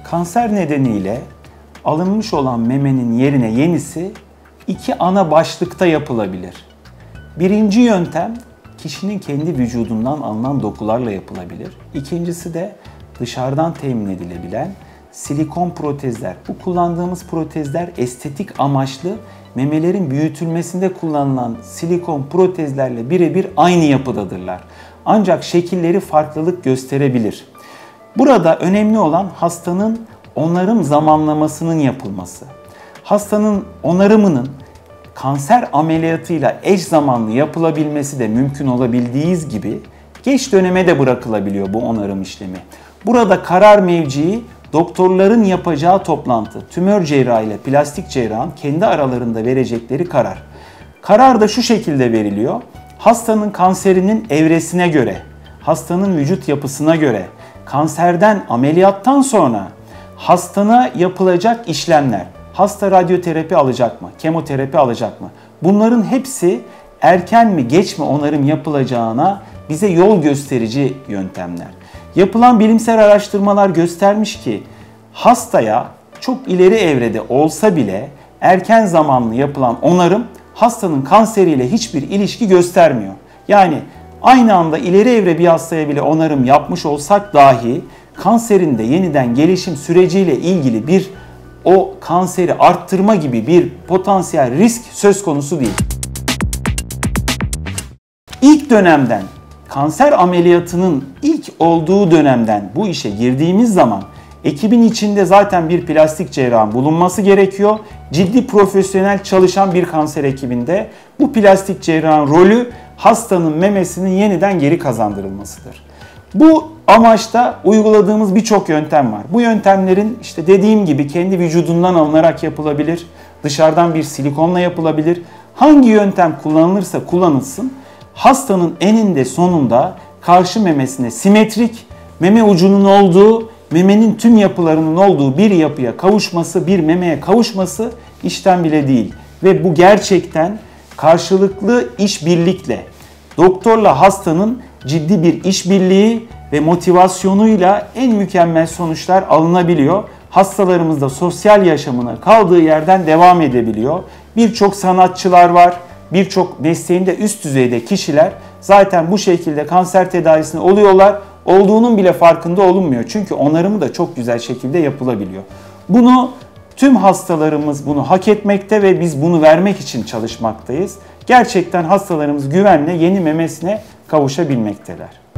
Kanser nedeniyle alınmış olan memenin yerine yenisi iki ana başlıkta yapılabilir. Birinci yöntem kişinin kendi vücudundan alınan dokularla yapılabilir. İkincisi de dışarıdan temin edilebilen silikon protezler. Bu kullandığımız protezler estetik amaçlı memelerin büyütülmesinde kullanılan silikon protezlerle birebir aynı yapıdadırlar. Ancak şekilleri farklılık gösterebilir. Burada önemli olan hastanın onarım zamanlamasının yapılması. Hastanın onarımının kanser ameliyatıyla eş zamanlı yapılabilmesi de mümkün olabildiği gibi geç döneme de bırakılabiliyor bu onarım işlemi. Burada karar mevcii doktorların yapacağı toplantı, tümör cerrahı ile plastik cerrahın kendi aralarında verecekleri karar. Karar da şu şekilde veriliyor. Hastanın kanserinin evresine göre, hastanın vücut yapısına göre, kanserden ameliyattan sonra hastana yapılacak işlemler, hasta radyoterapi alacak mı, kemoterapi alacak mı? Bunların hepsi erken mi geç mi onarım yapılacağına bize yol gösterici yöntemler. Yapılan bilimsel araştırmalar göstermiş ki hastaya çok ileri evrede olsa bile erken zamanlı yapılan onarım hastanın kanseriyle hiçbir ilişki göstermiyor. Yani aynı anda ileri evre bir hastaya bile onarım yapmış olsak dahi kanserin de yeniden gelişim süreciyle ilgili o kanseri arttırma gibi bir potansiyel risk söz konusu değil. İlk dönemden, kanser ameliyatının ilk olduğu dönemden bu işe girdiğimiz zaman ekibin içinde zaten bir plastik cerrahın bulunması gerekiyor. Ciddi profesyonel çalışan bir kanser ekibinde bu plastik cerrahın rolü hastanın memesinin yeniden geri kazandırılmasıdır. Bu amaçta uyguladığımız birçok yöntem var. Bu yöntemlerin işte dediğim gibi kendi vücudundan alınarak yapılabilir, dışarıdan bir silikonla yapılabilir. Hangi yöntem kullanılırsa kullanılsın, hastanın eninde sonunda karşı memesine simetrik, meme ucunun olduğu, memenin tüm yapılarının olduğu bir yapıya kavuşması, bir memeye kavuşması işten bile değil. Ve bu gerçekten karşılıklı işbirlikle, doktorla hastanın ciddi bir işbirliği ve motivasyonuyla en mükemmel sonuçlar alınabiliyor. Hastalarımız da sosyal yaşamına kaldığı yerden devam edebiliyor. Birçok sanatçılar var, birçok mesleğinde üst düzeyde kişiler zaten bu şekilde kanser tedavisine oluyorlar. Olduğunun bile farkında olunmuyor. Çünkü onarımı da çok güzel şekilde yapılabiliyor. Bunu tüm hastalarımız bunu hak etmekte ve biz bunu vermek için çalışmaktayız. Gerçekten hastalarımız güvenle yeni memesine kavuşabilmekteler.